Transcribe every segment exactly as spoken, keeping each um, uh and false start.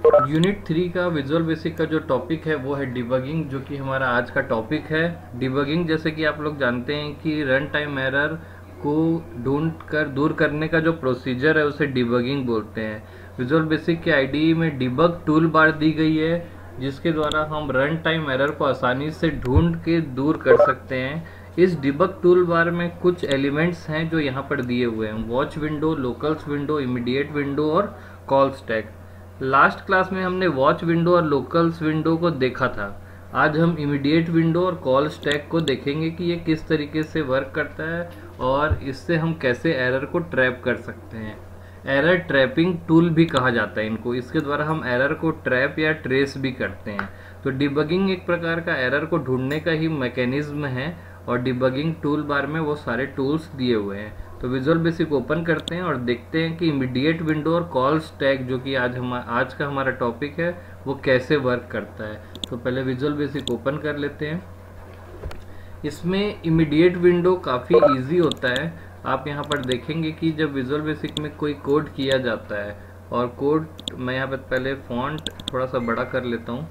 Unit three का visual basic का जो टॉपिक है वो है डिबगिंग, जो कि हमारा आज का टॉपिक है। डिबगिंग जैसे कि आप लोग जानते हैं कि रन टाइम एरर को ढूंढ कर दूर करने का जो प्रोसीजर है उसे डिबगिंग बोलते हैं। विजुअल बेसिक के आईडीई में डिबग टूल बार दी गई है, जिसके द्वारा हम रन टाइम एरर को आसानी से ढूंढ के दूर कर सकते हैं। इस डिबग टूल बार में कुछ एलिमेंट्स हैं जो यहाँ पर दिए हुए हैं: watch window, locals window, immediate window और कॉल स्टैक। लास्ट क्लास में हमने वॉच विंडो और लोकल्स विंडो को देखा था। आज हम इमीडिएट विंडो और कॉल स्टैक को देखेंगे कि ये किस तरीके से वर्क करता है और इससे हम कैसे एरर को ट्रैप कर सकते हैं। एरर ट्रैपिंग टूल भी कहा जाता है इनको। इसके द्वारा हम एरर को ट्रैप या ट्रेस भी करते हैं। तो डिबगिंग एक प्रकार का एरर को ढूंढने का ही मैकेनिज्म है और डिबगिंग टूल बार में वो सारे टूल्स दिए हुए हैं। तो विजुअल बेसिक ओपन करते हैं और देखते हैं कि इमीडिएट विंडो और कॉल स्टैक, जो कि आज हम आज का हमारा टॉपिक है, वो कैसे वर्क करता है। तो पहले विजुअल बेसिक ओपन कर लेते हैं। इसमें इमीडिएट विंडो काफ़ी इजी होता है। आप यहाँ पर देखेंगे कि जब विजुअल बेसिक में कोई कोड किया जाता है, और कोड मैं यहाँ पर पहले फॉन्ट थोड़ा सा बड़ा कर लेता हूँ।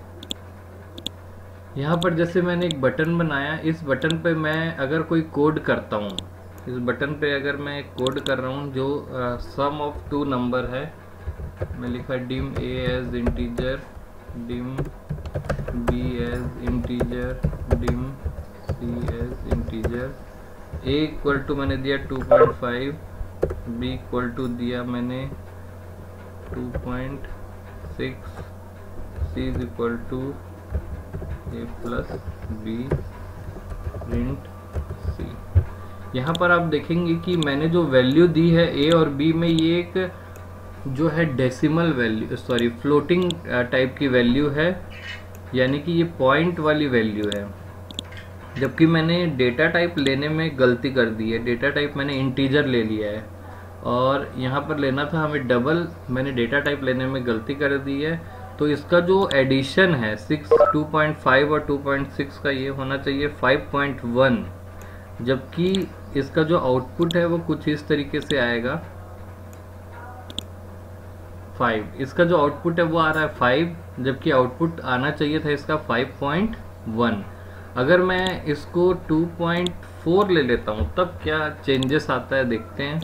यहाँ पर जैसे मैंने एक बटन बनाया, इस बटन पे मैं अगर कोई कोड करता हूँ, इस बटन पे अगर मैं एक कोड कर रहा हूँ जो सम ऑफ टू नंबर है, मैं लिखा dim A as integer, dim B as integer, dim C as integer. A equal to मैंने दिया two point five, B equal to दिया मैंने two point six, C is equal to A plus B print C. यहाँ पर आप देखेंगे कि मैंने जो वैल्यू दी है ए और बी में, ये एक जो है decimal value, sorry floating type की वैल्यू है, यानी कि ये पॉइंट वाली वैल्यू है। जबकि मैंने डेटा टाइप लेने में गलती कर दी है। डेटा टाइप मैंने इंटीजर ले लिया है और यहाँ पर लेना था हमें डबल, मैंने डेटा टाइप लेने में गलती कर दी है। तो इसका जो एडिशन है सिक्स टू पॉइंट फाइव और टू पॉइंट सिक्स का, ये होना चाहिए फाइव पॉइंट वन, जबकि इसका जो आउटपुट है वो कुछ इस तरीके से आएगा फाइव। इसका जो आउटपुट है वो आ रहा है फाइव, जबकि आउटपुट आना चाहिए था इसका फाइव पॉइंट वन। अगर मैं इसको टू पॉइंट फोर ले लेता हूँ तब क्या चेंजेस आता है, देखते हैं।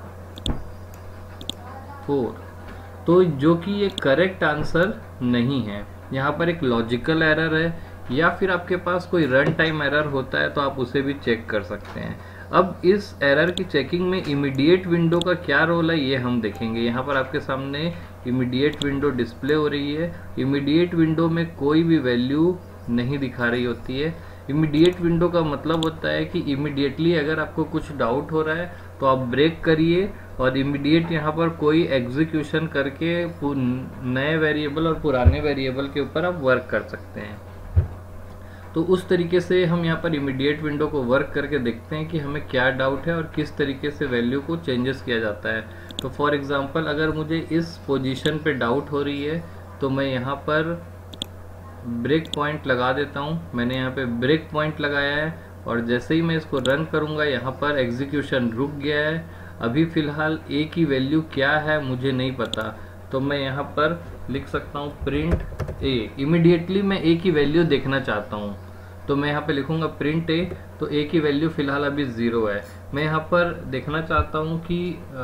फोर, तो जो कि ये करेक्ट आंसर नहीं है। यहाँ पर एक लॉजिकल एरर है, या फिर आपके पास कोई रन टाइम एरर होता है तो आप उसे भी चेक कर सकते हैं। अब इस एरर की चेकिंग में इमीडिएट विंडो का क्या रोल है ये हम देखेंगे। यहाँ पर आपके सामने इमीडिएट विंडो डिस्प्ले हो रही है। इमीडिएट विंडो में कोई भी वैल्यू नहीं दिखा रही होती है। इमीडिएट विंडो का मतलब होता है कि इमीडिएटली अगर आपको कुछ डाउट हो रहा है तो आप ब्रेक करिए और इमीडिएट यहाँ पर कोई एग्जीक्यूशन करके नए वेरिएबल और पुराने वेरिएबल के ऊपर आप वर्क कर सकते हैं। तो उस तरीके से हम यहाँ पर इमीडिएट विंडो को वर्क करके देखते हैं कि हमें क्या डाउट है और किस तरीके से वैल्यू को चेंजेस किया जाता है। तो फॉर एग्जांपल अगर मुझे इस पोजीशन पे डाउट हो रही है तो मैं यहाँ पर ब्रेक पॉइंट लगा देता हूँ। मैंने यहाँ पे ब्रेक पॉइंट लगाया है और जैसे ही मैं इसको रन करूँगा यहाँ पर एग्जीक्यूशन रुक गया है। अभी फ़िलहाल ए की वैल्यू क्या है मुझे नहीं पता, तो मैं यहाँ पर लिख सकता हूँ प्रिंट ए। इमीडिएटली मैं ए की वैल्यू देखना चाहता हूँ तो मैं यहाँ पे लिखूँगा प्रिंट ए। तो ए की वैल्यू फ़िलहाल अभी ज़ीरो है। मैं यहाँ पर देखना चाहता हूँ कि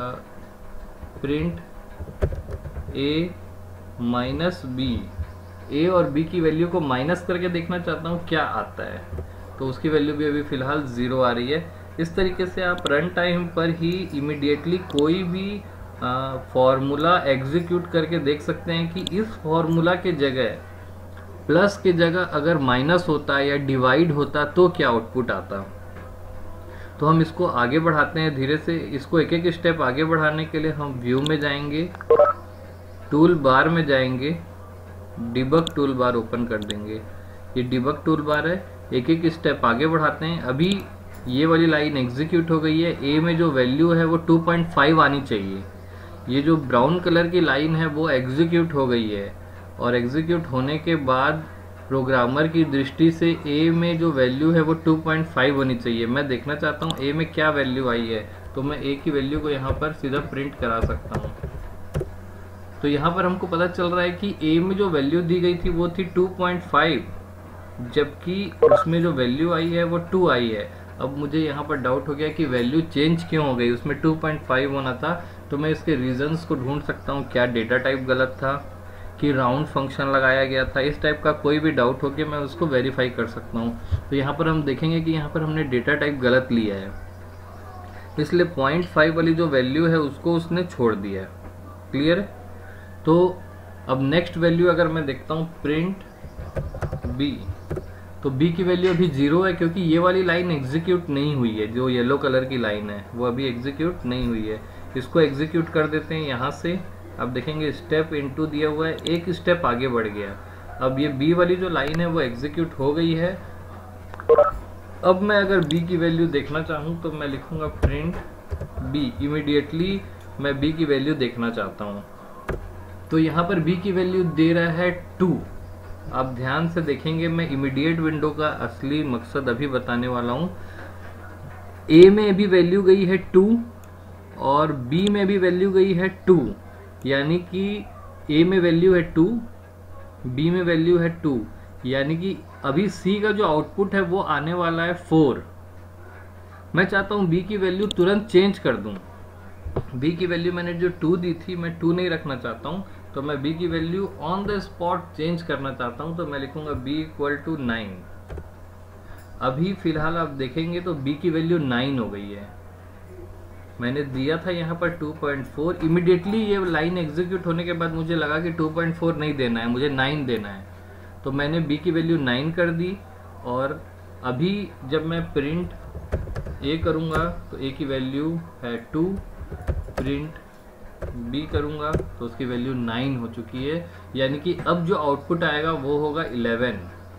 print A minus B, A और बी की वैल्यू को माइनस करके देखना चाहता हूँ क्या आता है। तो उसकी वैल्यू भी अभी फ़िलहाल ज़ीरो आ रही है। इस तरीके से आप रन टाइम पर ही इमीडिएटली कोई भी फॉर्मूला एग्जीक्यूट करके देख सकते हैं कि इस फॉर्मूला के जगह प्लस के जगह अगर माइनस होता या डिवाइड होता तो क्या आउटपुट आता। तो हम इसको आगे बढ़ाते हैं धीरे से। इसको एक एक स्टेप आगे बढ़ाने के लिए हम व्यू में जाएंगे, टूल बार में जाएंगे, डिबग टूल बार ओपन कर देंगे। ये डिबग टूल बार है। एक एक स्टेप आगे बढ़ाते हैं। अभी ये वाली लाइन एग्जीक्यूट हो गई है। ए में जो वैल्यू है वो टू पॉइंट फाइव आनी चाहिए। ये जो ब्राउन कलर की लाइन है वो एग्जीक्यूट हो गई है और एग्जीक्यूट होने के बाद प्रोग्रामर की दृष्टि से ए में जो वैल्यू है वो टू पॉइंट फाइव होनी चाहिए। मैं देखना चाहता हूँ ए में क्या वैल्यू आई है, तो मैं ए की वैल्यू को यहाँ पर सीधा प्रिंट करा सकता हूँ। तो यहाँ पर हमको पता चल रहा है कि ए में जो वैल्यू दी गई थी वो थी टू पॉइंट फाइव, जबकि उसमें जो वैल्यू आई है वो टू आई है। अब मुझे यहाँ पर डाउट हो गया कि वैल्यू चेंज क्यों हो गई, उसमें टू पॉइंट फाइव होना था। तो मैं इसके रीजंस को ढूंढ सकता हूँ, क्या डेटा टाइप गलत था कि राउंड फंक्शन लगाया गया था। इस टाइप का कोई भी डाउट हो के मैं उसको वेरीफाई कर सकता हूँ। तो यहाँ पर हम देखेंगे कि यहाँ पर हमने डेटा टाइप गलत लिया है, इसलिए पॉइंट फाइव वाली जो वैल्यू है उसको उसने छोड़ दिया है। क्लियर है? तो अब नेक्स्ट वैल्यू अगर मैं देखता हूँ प्रिंट बी, तो बी की वैल्यू अभी जीरो है क्योंकि ये वाली लाइन एग्जीक्यूट नहीं हुई है। जो येलो कलर की लाइन है वो अभी एग्जीक्यूट नहीं हुई है। इसको एग्जीक्यूट कर देते हैं यहाँ से। अब देखेंगे स्टेप इनटू दिया हुआ है, एक स्टेप आगे बढ़ गया। अब ये बी वाली जो लाइन है वो एग्जीक्यूट हो गई है। अब मैं अगर बी की वैल्यू देखना चाहूँ तो मैं लिखूंगा प्रिंट बी। इमीडिएटली मैं बी की वैल्यू देखना चाहता हूँ, तो यहाँ पर बी की वैल्यू दे रहा है टू। आप ध्यान से देखेंगे, मैं इमीडिएट विंडो का असली मकसद अभी बताने वाला हूँ। ए में भी वैल्यू गई है टू और बी में भी वैल्यू गई है टू, यानी कि ए में वैल्यू है टू, बी में वैल्यू है टू, यानी कि अभी सी का जो आउटपुट है वो आने वाला है फोर। मैं चाहता हूँ बी की वैल्यू तुरंत चेंज कर दूं। बी की वैल्यू मैंने जो टू दी थी मैं टू नहीं रखना चाहता हूँ, तो मैं बी की value on the spot change करना चाहता हूँ। तो मैं लिखूंगा बी इक्वल टू नाइन। अभी फिलहाल आप देखेंगे तो बी की वैल्यू नाइन हो गई है। मैंने दिया था यहाँ पर टू पॉइंट फोर। इमीडिएटली ये लाइन एग्जीक्यूट होने के बाद मुझे लगा कि टू पॉइंट फोर नहीं देना है, मुझे नाइन देना है, तो मैंने बी की वैल्यू नाइन कर दी। और अभी जब मैं प्रिंट ए करूँगा तो ए की वैल्यू है टू, प्रिंट बी करूँगा तो उसकी वैल्यू नाइन हो चुकी है, यानी कि अब जो आउटपुट आएगा वो होगा इलेवन।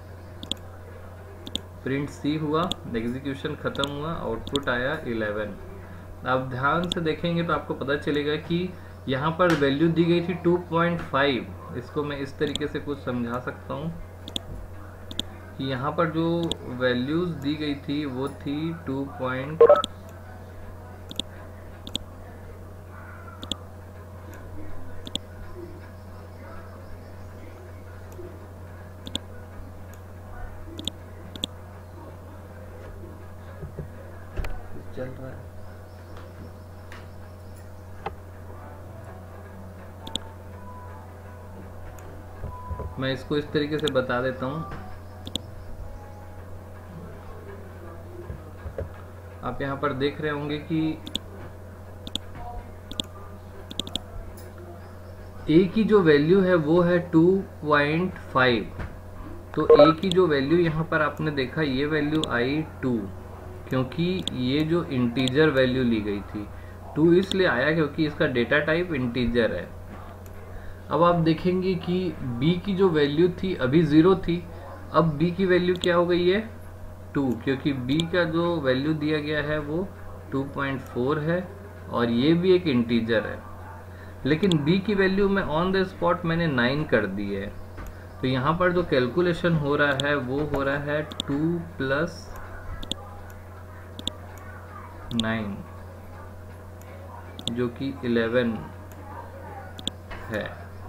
प्रिंट सी हुआ, एग्जीक्यूशन खत्म हुआ, आउटपुट आया इलेवन। आप ध्यान से देखेंगे तो आपको पता चलेगा कि यहाँ पर वैल्यू दी गई थी टू पॉइंट फाइव। इसको मैं इस तरीके से कुछ समझा सकता हूँ कि यहाँ पर जो वैल्यूज दी गई थी वो थी टू पॉइंट चल रहा है। मैं इसको इस तरीके से बता देता हूँ। आप यहाँ पर देख रहे होंगे कि ए की जो वैल्यू है वो है टू पॉइंट फाइव। तो ए की जो वैल्यू यहाँ पर आपने देखा, ये वैल्यू आई टू, क्योंकि ये जो इंटीजर वैल्यू ली गई थी। टू इसलिए आया क्योंकि इसका डेटा टाइप इंटीजर है। अब आप देखेंगे कि b की जो वैल्यू थी अभी ज़ीरो थी, अब b की वैल्यू क्या हो गई है टू, क्योंकि b का जो वैल्यू दिया गया है वो टू पॉइंट फोर है और ये भी एक इंटीजर है। लेकिन b की वैल्यू में ऑन द स्पॉट मैंने नाइन कर दी है, तो यहाँ पर जो कैलकुलेशन हो रहा है वो हो रहा है टू प्लस नाइन, जो कि इलेवन है।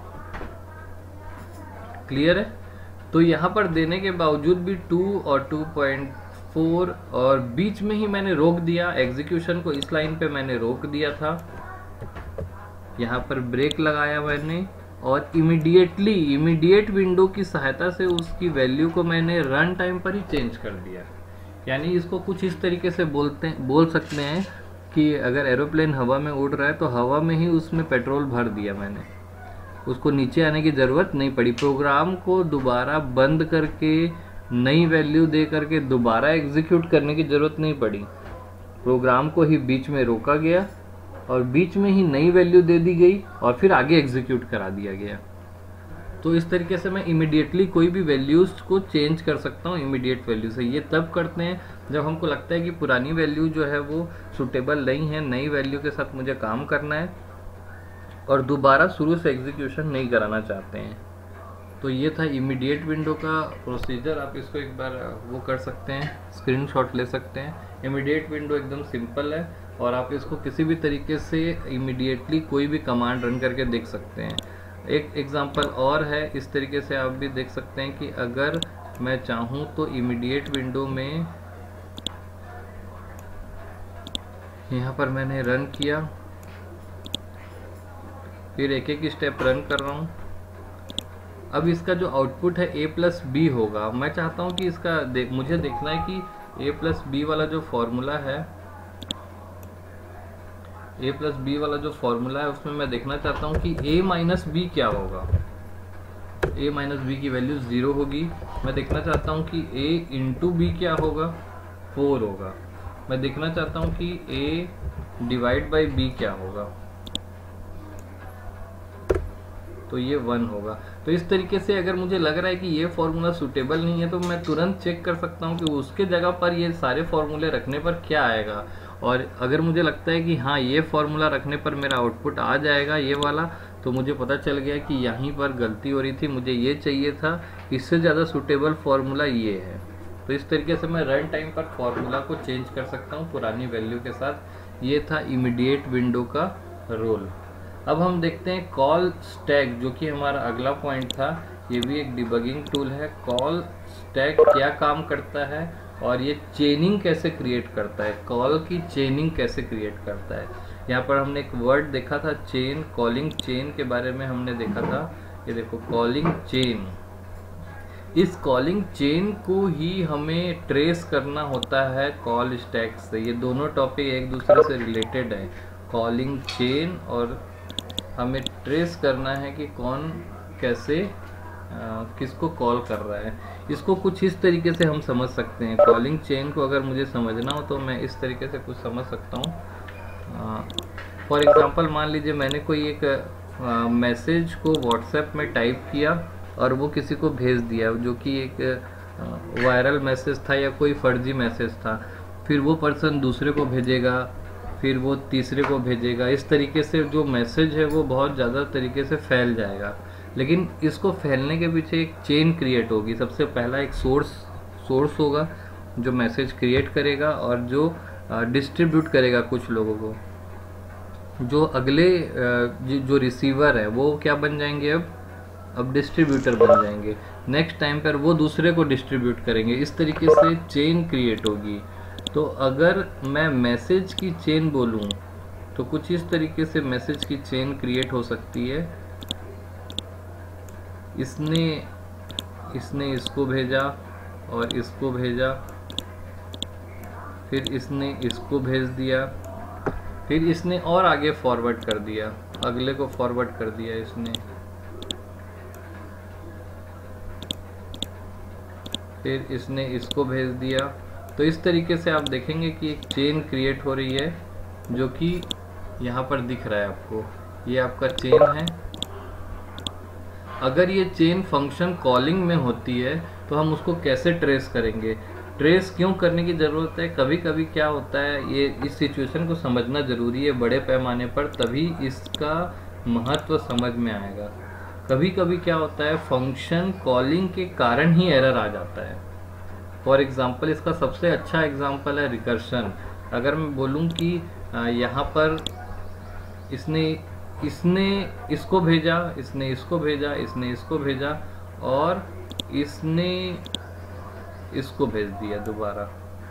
क्लियर है? तो यहाँ पर देने के बावजूद भी टू और टू पॉइंट फोर और बीच में ही मैंने रोक दिया एग्जीक्यूशन को। इस लाइन पे मैंने रोक दिया था, यहाँ पर ब्रेक लगाया मैंने और इमीडिएटली इमीडिएट विंडो की सहायता से उसकी वैल्यू को मैंने रन टाइम पर ही चेंज कर दिया। यानी इसको कुछ इस तरीके से बोलते बोल सकते हैं कि अगर एरोप्लेन हवा में उड़ रहा है तो हवा में ही उसमें पेट्रोल भर दिया मैंने, उसको नीचे आने की ज़रूरत नहीं पड़ी। प्रोग्राम को दोबारा बंद करके नई वैल्यू दे करके दोबारा एग्जीक्यूट करने की ज़रूरत नहीं पड़ी। प्रोग्राम को ही बीच में रोका गया और बीच में ही नई वैल्यू दे दी गई और फिर आगे एग्जीक्यूट करा दिया गया। तो इस तरीके से मैं इमीडिएटली कोई भी वैल्यूज़ को चेंज कर सकता हूँ इमीडिएट वैल्यू से। ये तब करते हैं जब हमको लगता है कि पुरानी वैल्यू जो है वो सूटेबल नहीं है, नई वैल्यू के साथ मुझे काम करना है और दोबारा शुरू से एग्जीक्यूशन नहीं कराना चाहते हैं। तो ये था इमीडिएट विंडो का प्रोसीजर। आप इसको एक बार वो कर सकते हैं, स्क्रीनशॉट ले सकते हैं। इमीडिएट विंडो एकदम सिंपल है और आप इसको किसी भी तरीके से इमीडिएटली कोई भी कमांड रन करके देख सकते हैं। एक एग्जांपल और है, इस तरीके से आप भी देख सकते हैं कि अगर मैं चाहूँ तो इमीडिएट विंडो में यहाँ पर मैंने रन किया, फिर एक एक स्टेप रन कर रहा हूँ। अब इसका जो आउटपुट है ए प्लस बी होगा। मैं चाहता हूँ कि इसका देख मुझे देखना है कि ए प्लस बी वाला जो फॉर्मूला है ए प्लस बी वाला जो फॉर्मूला है उसमें मैं देखना चाहता हूँ कि ए माइनस बी क्या होगा। ए माइनस बी की वैल्यू ज़ीरो होगी। मैं देखना चाहता हूँ कि ए इंटू बी क्या होगा, फोर होगा। मैं देखना चाहता हूँ कि ए डिवाइड बाई बी क्या होगा, तो ये वन होगा। तो इस तरीके से अगर मुझे लग रहा है कि ये फॉर्मूला सूटेबल नहीं है तो मैं तुरंत चेक कर सकता हूँ कि उसके जगह पर ये सारे फॉर्मूले रखने पर क्या आएगा। और अगर मुझे लगता है कि हाँ ये फॉर्मूला रखने पर मेरा आउटपुट आ जाएगा ये वाला, तो मुझे पता चल गया कि यहीं पर गलती हो रही थी, मुझे ये चाहिए था, इससे ज़्यादा सूटेबल फॉर्मूला ये है। तो इस तरीके से मैं रन टाइम पर फॉर्मूला को चेंज कर सकता हूँ पुरानी वैल्यू के साथ। ये था इमीडिएट विंडो का रोल। अब हम देखते हैं कॉल स्टैक, जो कि हमारा अगला पॉइंट था। ये भी एक डिबगिंग टूल है। कॉल स्टैक क्या काम करता है और ये चेनिंग कैसे क्रिएट करता है, कॉल की चेनिंग कैसे क्रिएट करता है। यहाँ पर हमने एक वर्ड देखा था चेन, कॉलिंग चेन के बारे में हमने देखा था। ये देखो कॉलिंग चेन, इस कॉलिंग चेन को ही हमें ट्रेस करना होता है कॉल स्टैक से। ये दोनों टॉपिक एक दूसरे से रिलेटेड है, कॉलिंग चेन, और हमें ट्रेस करना है कि कौन कैसे आ, किसको कॉल कर रहा है। इसको कुछ इस तरीके से हम समझ सकते हैं। कॉलिंग चेन को अगर मुझे समझना हो तो मैं इस तरीके से कुछ समझ सकता हूँ। फॉर एग्जांपल मान लीजिए मैंने कोई एक मैसेज को व्हाट्सएप में टाइप किया और वो किसी को भेज दिया, जो कि एक वायरल मैसेज था या कोई फर्जी मैसेज था। फिर वो पर्सन दूसरे को भेजेगा, फिर वो तीसरे को भेजेगा। इस तरीके से जो मैसेज है वो बहुत ज़्यादा तरीके से फैल जाएगा। लेकिन इसको फैलने के पीछे एक चेन क्रिएट होगी। सबसे पहला एक सोर्स सोर्स होगा जो मैसेज क्रिएट करेगा और जो डिस्ट्रीब्यूट करेगा कुछ लोगों को। जो अगले जो रिसीवर है वो क्या बन जाएंगे, अब अब डिस्ट्रीब्यूटर बन जाएंगे। नेक्स्ट टाइम पर वो दूसरे को डिस्ट्रीब्यूट करेंगे। इस तरीके से चेन क्रिएट होगी। तो अगर मैं मैसेज की चेन बोलूं तो कुछ इस तरीके से मैसेज की चेन क्रिएट हो सकती है। इसने इसने इसको भेजा और इसको भेजा, फिर इसने इसको भेज दिया, फिर इसने और आगे फॉरवर्ड कर दिया, अगले को फॉरवर्ड कर दिया इसने, फिर इसने इसको भेज दिया। तो इस तरीके से आप देखेंगे कि एक चेन क्रिएट हो रही है, जो कि यहाँ पर दिख रहा है आपको। ये आपका चेन है। अगर ये चेन फंक्शन कॉलिंग में होती है तो हम उसको कैसे ट्रेस करेंगे, ट्रेस क्यों करने की ज़रूरत है। कभी कभी क्या होता है, ये इस सिचुएशन को समझना ज़रूरी है बड़े पैमाने पर, तभी इसका महत्व समझ में आएगा। कभी कभी क्या होता है, फंक्शन कॉलिंग के कारण ही एरर आ जाता है। फॉर एग्जांपल इसका सबसे अच्छा एग्जांपल है रिकर्शन। अगर मैं बोलूं कि यहाँ पर इसने इसने इसको भेजा, इसने इसको भेजा, इसने इसको भेजा और इसने इसको भेज दिया दोबारा,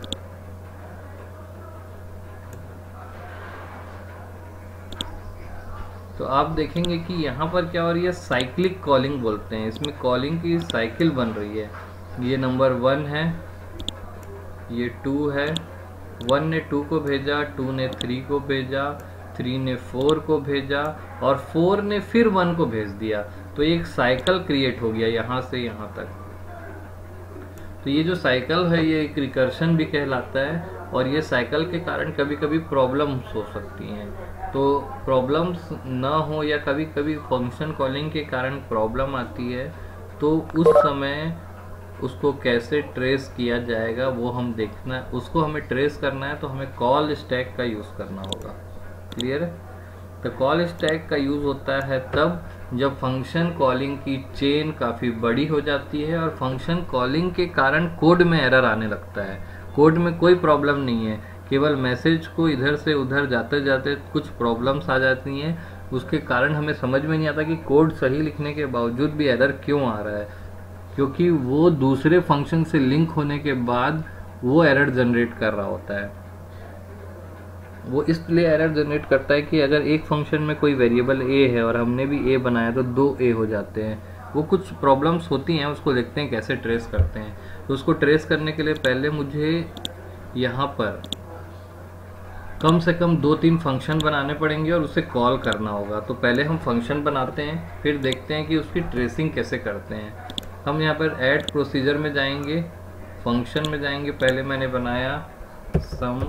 तो आप देखेंगे कि यहाँ पर क्या हो रही है, साइक्लिक कॉलिंग बोलते हैं। इसमें कॉलिंग की साइकिल बन रही है। ये नंबर वन है, ये टू है, वन ने टू को भेजा, टू ने थ्री को भेजा, थ्री ने फोर को भेजा और फोर ने फिर वन को भेज दिया। तो एक साइकिल क्रिएट हो गया यहाँ से यहाँ तक। तो ये जो साइकिल है ये एक रिकर्शन भी कहलाता है और ये साइकिल के कारण कभी कभी प्रॉब्लम्स हो सकती हैं। तो प्रॉब्लम्स ना हो या कभी कभी फंक्शन कॉलिंग के कारण प्रॉब्लम आती है, तो उस समय उसको कैसे ट्रेस किया जाएगा वो हम देखना, उसको हमें ट्रेस करना है तो हमें कॉल स्टैक का यूज़ करना होगा। क्लियर है? तो कॉल स्टैक का यूज़ होता है तब जब फंक्शन कॉलिंग की चेन काफ़ी बड़ी हो जाती है और फंक्शन कॉलिंग के कारण कोड में एरर आने लगता है। कोड में कोई प्रॉब्लम नहीं है, केवल मैसेज को इधर से उधर जाते जाते कुछ प्रॉब्लम्स आ जाती हैं, उसके कारण हमें समझ में नहीं आता कि कोड सही लिखने के बावजूद भी एरर क्यों आ रहा है, क्योंकि वो दूसरे फंक्शन से लिंक होने के बाद वो एरर जनरेट कर रहा होता है। वो इसलिए एरर जनरेट करता है कि अगर एक फंक्शन में कोई वेरिएबल ए है और हमने भी ए बनाया तो दो ए हो जाते हैं। वो कुछ प्रॉब्लम्स होती हैं, उसको देखते हैं कैसे ट्रेस करते हैं। तो उसको ट्रेस करने के लिए पहले मुझे यहाँ पर कम से कम दो तीन फंक्शन बनाने पड़ेंगे और उसे कॉल करना होगा। तो पहले हम फंक्शन बनाते हैं, फिर देखते हैं कि उसकी ट्रेसिंग कैसे करते हैं। हम यहाँ पर ऐड प्रोसीजर में जाएंगे, फंक्शन में जाएंगे। पहले मैंने बनाया सम,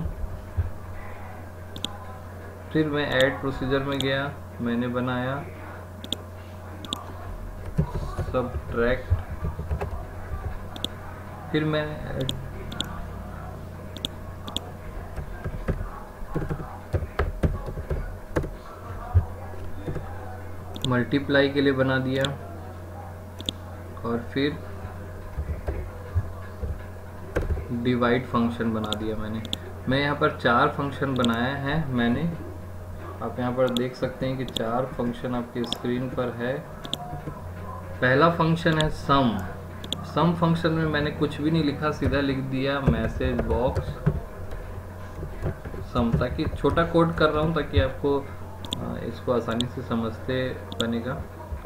फिर मैं ऐड प्रोसीजर में गया, मैंने बनाया सबट्रैक्ट, फिर मैं मल्टीप्लाई के लिए बना दिया, और फिर डिवाइड फंक्शन बना दिया मैंने। मैं यहाँ पर चार फंक्शन बनाया है मैंने, आप यहाँ पर देख सकते हैं कि चार फंक्शन आपकी स्क्रीन पर है। पहला फंक्शन है सम। सम फंक्शन में मैंने कुछ भी नहीं लिखा, सीधा लिख दिया मैसेज बॉक्स सम, ताकि छोटा कोड कर रहा हूँ ताकि आपको इसको आसानी से समझते बनेगा।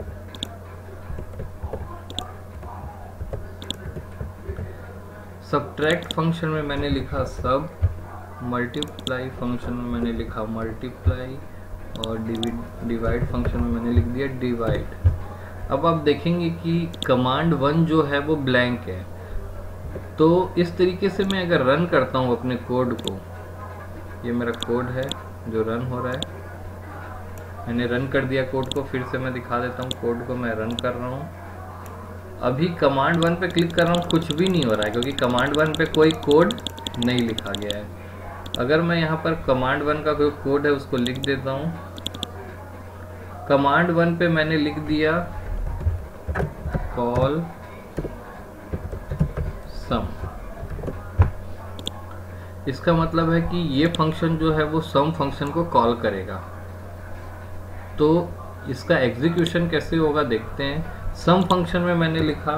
सबट्रैक्ट फंक्शन में मैंने लिखा सब, मल्टीप्लाई फंक्शन में मैंने लिखा मल्टीप्लाई, और डिवाइड फंक्शन में मैंने लिख दिया डिवाइड। अब आप देखेंगे कि कमांड वन जो है वो ब्लैंक है। तो इस तरीके से मैं अगर रन करता हूँ अपने कोड को, ये मेरा कोड है जो रन हो रहा है, मैंने रन कर दिया कोड को। फिर से मैं दिखा देता हूँ, कोड को मैं रन कर रहा हूँ। अभी कमांड वन पे क्लिक कर रहा हूँ, कुछ भी नहीं हो रहा है क्योंकि कमांड वन पे कोई कोड नहीं लिखा गया है। अगर मैं यहाँ पर कमांड वन का कोई कोड है उसको लिख देता हूँ। कमांड वन पे मैंने लिख दिया कॉल सम। इसका मतलब है कि ये फंक्शन जो है वो सम फंक्शन को कॉल करेगा। तो इसका एग्जीक्यूशन कैसे होगा देखते हैं। सम फंक्शन में मैंने लिखा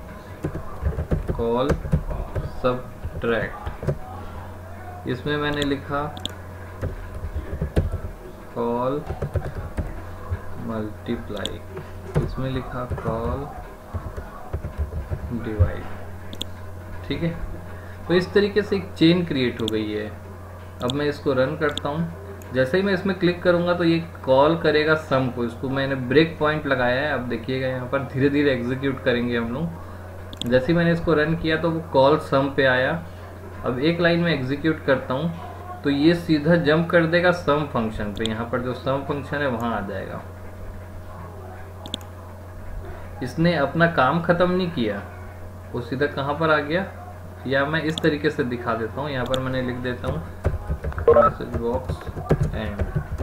कॉल सबट्रैक्ट, इसमें मैंने लिखा कॉल मल्टीप्लाई, इसमें लिखा कॉल डिवाइड। ठीक है, तो इस तरीके से एक चेन क्रिएट हो गई है। अब मैं इसको रन करता हूँ। जैसे ही मैं इसमें क्लिक करूंगा तो ये कॉल करेगा सम को। इसको मैंने ब्रेक पॉइंट लगाया है, अब देखिएगा यहाँ पर धीरे धीरे एग्जीक्यूट करेंगे हम लोग। जैसे ही मैंने इसको रन किया तो वो कॉल सम पे आया। अब एक लाइन में एग्जीक्यूट करता हूँ तो ये सीधा जंप कर देगा सम फंक्शन पे। यहाँ पर जो सम फंक्शन है वहाँ आ जाएगा। इसने अपना काम खत्म नहीं किया, वो सीधा कहाँ पर आ गया, या मैं इस तरीके से दिखा देता हूँ। यहाँ पर मैंने लिख देता हूँ मैसेज बॉक्स एंड।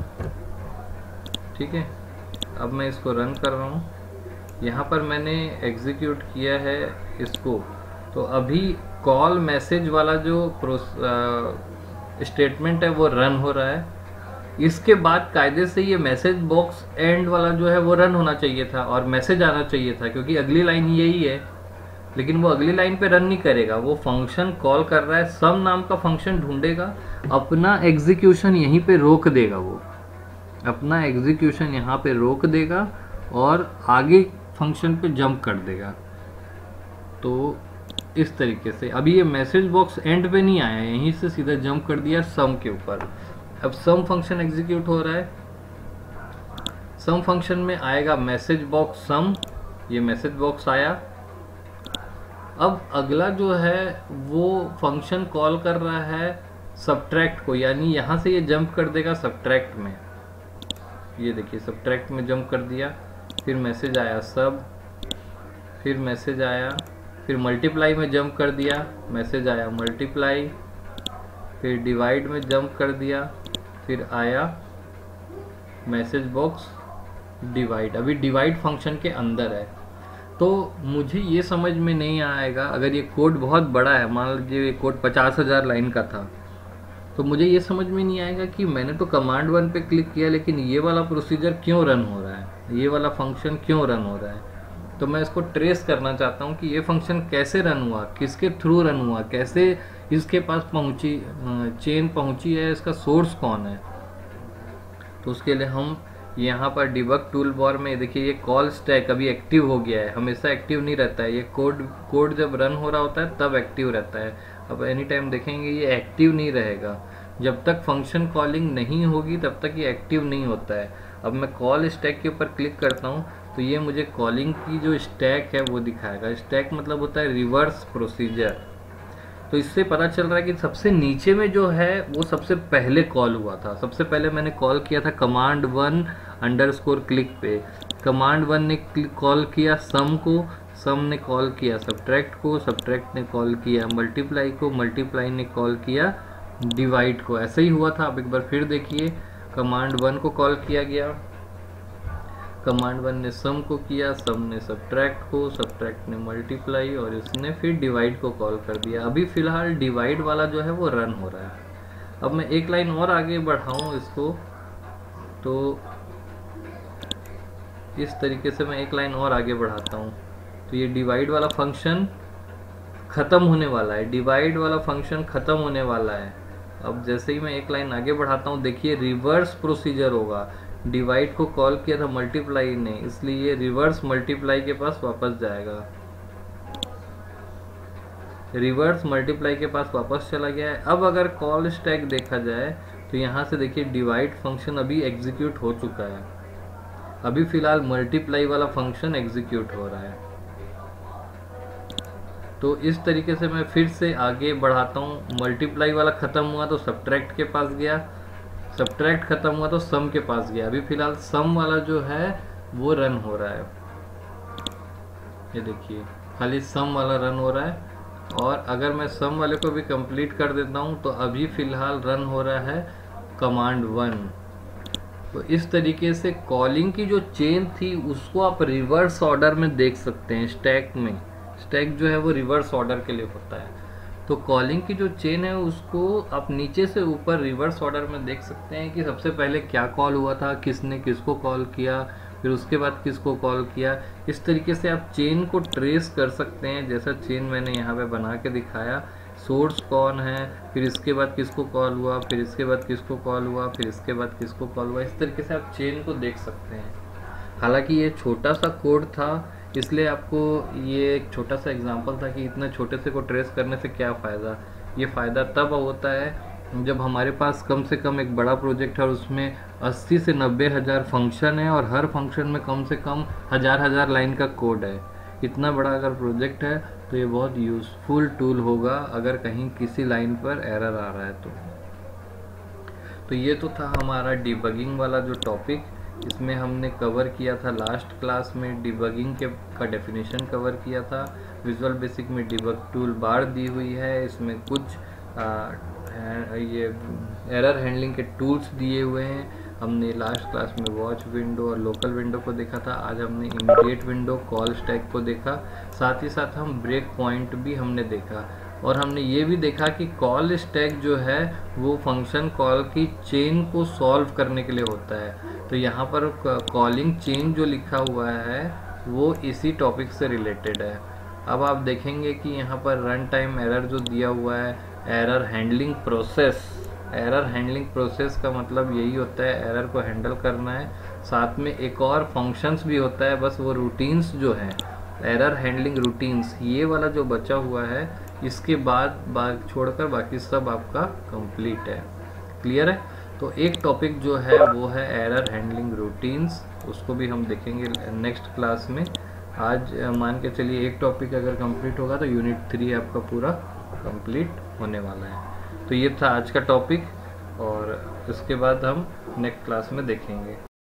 ठीक है, अब मैं इसको रन कर रहा हूँ। यहाँ पर मैंने एग्जीक्यूट किया है इसको, तो अभी कॉल मैसेज वाला जो स्टेटमेंट है वो रन हो रहा है। इसके बाद कायदे से ये मैसेज बॉक्स एंड वाला जो है वो रन होना चाहिए था और मैसेज आना चाहिए था, क्योंकि अगली लाइन यही है। लेकिन वो अगली लाइन पे रन नहीं करेगा, वो फंक्शन कॉल कर रहा है, सम नाम का फंक्शन ढूंढेगा, अपना एग्जीक्यूशन यहीं पे रोक देगा। वो अपना एग्जीक्यूशन यहाँ पे रोक देगा और आगे फंक्शन पे जंप कर देगा। तो इस तरीके से अभी ये मैसेज बॉक्स एंड पे नहीं आया, यहीं से सीधा जंप कर दिया सम के ऊपर। अब सम फंक्शन एग्जीक्यूट हो रहा है। सम फंक्शन में आएगा मैसेज बॉक्स सम, ये मैसेज बॉक्स आया। अब अगला जो है वो फंक्शन कॉल कर रहा है सबट्रैक्ट को, यानी यहाँ से ये जंप कर देगा सबट्रैक्ट में। ये देखिए सबट्रैक्ट में जंप कर दिया। फिर मैसेज आया सब, फिर मैसेज आया, फिर मल्टीप्लाई में जंप कर दिया, मैसेज आया मल्टीप्लाई, फिर डिवाइड में जंप कर दिया, फिर आया मैसेज बॉक्स डिवाइड। अभी डिवाइड फंक्शन के अंदर है। तो मुझे ये समझ में नहीं आएगा अगर ये कोड बहुत बड़ा है, मान लीजिए ये कोड पचास हजार लाइन का था, तो मुझे ये समझ में नहीं आएगा कि मैंने तो कमांड वन पे क्लिक किया लेकिन ये वाला प्रोसीजर क्यों रन हो रहा है, ये वाला फंक्शन क्यों रन हो रहा है। तो मैं इसको ट्रेस करना चाहता हूँ कि ये फंक्शन कैसे रन हुआ, किसके थ्रू रन हुआ, कैसे इसके पास पहुँची, चेन पहुँची है, इसका सोर्स कौन है। तो उसके लिए हम यहाँ पर डिबग टूल बार में देखिए ये कॉल स्टैक अभी एक्टिव हो गया है, हमेशा एक्टिव नहीं रहता है, ये कोड कोड जब रन हो रहा होता है तब एक्टिव रहता है। अब एनी टाइम देखेंगे ये एक्टिव नहीं रहेगा, जब तक फंक्शन कॉलिंग नहीं होगी तब तक ये एक्टिव नहीं होता है। अब मैं कॉल स्टैक के ऊपर क्लिक करता हूँ तो ये मुझे कॉलिंग की जो स्टैक है वो दिखाएगा। स्टैक मतलब होता है रिवर्स प्रोसीजर। तो इससे पता चल रहा है कि सबसे नीचे में जो है वो सबसे पहले कॉल हुआ था। सबसे पहले मैंने कॉल किया था command one under score click पे, कमांड वन ने कॉल किया सम को, सम ने कॉल किया सब्ट्रैक्ट को, सब्ट्रैक्ट ने कॉल किया मल्टीप्लाई को, मल्टीप्लाई ने कॉल किया डिवाइड को। ऐसे ही हुआ था। अब एक बार फिर देखिए, कमांड वन को कॉल किया गया, कमांड वन ने सम को किया, सम ने सब्ट्रैक्ट को, सब्ट्रैक्ट ने मल्टीप्लाई और इसने फिर डिवाइड को कॉल कर दिया। अभी फिलहाल डिवाइड वाला जो है वो रन हो रहा है। अब मैं एक लाइन और आगे बढ़ाऊं इसको, तो इस तरीके से मैं एक लाइन और आगे बढ़ाता हूं तो ये डिवाइड वाला फंक्शन ख़त्म होने वाला है, डिवाइड वाला फंक्शन ख़त्म होने वाला है। अब जैसे ही मैं एक लाइन आगे बढ़ाता हूँ देखिए रिवर्स प्रोसीजर होगा। डिवाइड को कॉल किया था मल्टीप्लाई ने, इसलिए ये रिवर्स मल्टीप्लाई के पास वापस जाएगा, रिवर्स मल्टीप्लाई के पास वापस चला गया है। अब अगर कॉल स्टैक देखा जाए तो यहाँ से देखिए डिवाइड फंक्शन अभी एग्जीक्यूट हो चुका है, अभी फिलहाल मल्टीप्लाई वाला फंक्शन एग्जीक्यूट हो रहा है। तो इस तरीके से मैं फिर से आगे बढ़ाता हूँ। मल्टीप्लाई वाला ख़त्म हुआ तो सब्ट्रैक्ट के पास गया, सब्ट्रैक्ट खत्म हुआ तो सम के पास गया। अभी फिलहाल सम वाला जो है वो रन हो रहा है, ये देखिए खाली सम वाला रन हो रहा है। और अगर मैं सम वाले को भी कंप्लीट कर देता हूँ तो अभी फिलहाल रन हो रहा है कमांड वन। तो इस तरीके से कॉलिंग की जो चेन थी उसको आप रिवर्स ऑर्डर में देख सकते हैं। स्टैक में, स्टैक जो है वो रिवर्स ऑर्डर के लिए होता है। तो कॉलिंग की जो चेन है उसको आप नीचे से ऊपर रिवर्स ऑर्डर में देख सकते हैं कि सबसे पहले क्या कॉल हुआ था, किसने किसको कॉल किया, फिर उसके बाद किसको कॉल किया। इस तरीके से आप चेन को ट्रेस कर सकते हैं, जैसा चेन मैंने यहाँ पे बना के दिखाया। सोर्स कौन है, फिर इसके बाद किसको कॉल हुआ, फिर इसके बाद किसको कॉल हुआ, फिर इसके बाद किसको कॉल हुआ। इस तरीके से आप चेन को देख सकते हैं। हालांकि ये छोटा सा कोड था, इसलिए आपको ये एक छोटा सा एग्जांपल था कि इतने छोटे से को ट्रेस करने से क्या फ़ायदा। ये फ़ायदा तब होता है जब हमारे पास कम से कम एक बड़ा प्रोजेक्ट है और उसमें अस्सी से नब्बे हज़ार फंक्शन है और हर फंक्शन में कम से कम हज़ार हज़ार लाइन का कोड है। इतना बड़ा अगर प्रोजेक्ट है तो ये बहुत यूज़फुल टूल होगा अगर कहीं किसी लाइन पर एरर आ रहा है तो। तो ये तो था हमारा डिबगिंग वाला जो टॉपिक। इसमें हमने कवर किया था लास्ट क्लास में डिबगिंग के का डेफिनेशन कवर किया था। विजुअल बेसिक में डिबग टूल बार दी हुई है, इसमें कुछ आ, ये एरर हैंडलिंग के टूल्स दिए हुए हैं। हमने लास्ट क्लास में वॉच विंडो और लोकल विंडो को देखा था। आज हमने इमीडिएट विंडो, कॉल स्टैक को देखा, साथ ही साथ हम ब्रेक पॉइंट भी हमने देखा। और हमने ये भी देखा कि कॉल स्टैक जो है वो फंक्शन कॉल की चेन को सॉल्व करने के लिए होता है। तो यहाँ पर कॉलिंग चेन जो लिखा हुआ है वो इसी टॉपिक से रिलेटेड है। अब आप देखेंगे कि यहाँ पर रन टाइम एरर जो दिया हुआ है, error handling process, error handling process का मतलब यही होता है एरर को हैंडल करना है। साथ में एक और फंक्शंस भी होता है, बस वो रूटीन्स जो है एरर हैंडलिंग रूटीन्स, ये वाला जो बचा हुआ है इसके बाद बात छोड़कर बाकी सब आपका कंप्लीट है। क्लियर है? तो एक टॉपिक जो है वो है एरर हैंडलिंग रूटीन्स, उसको भी हम देखेंगे नेक्स्ट क्लास में। आज मान के चलिए एक टॉपिक अगर कंप्लीट होगा तो यूनिट थ्री आपका पूरा कंप्लीट होने वाला है। तो ये था आज का टॉपिक और इसके बाद हम नेक्स्ट क्लास में देखेंगे।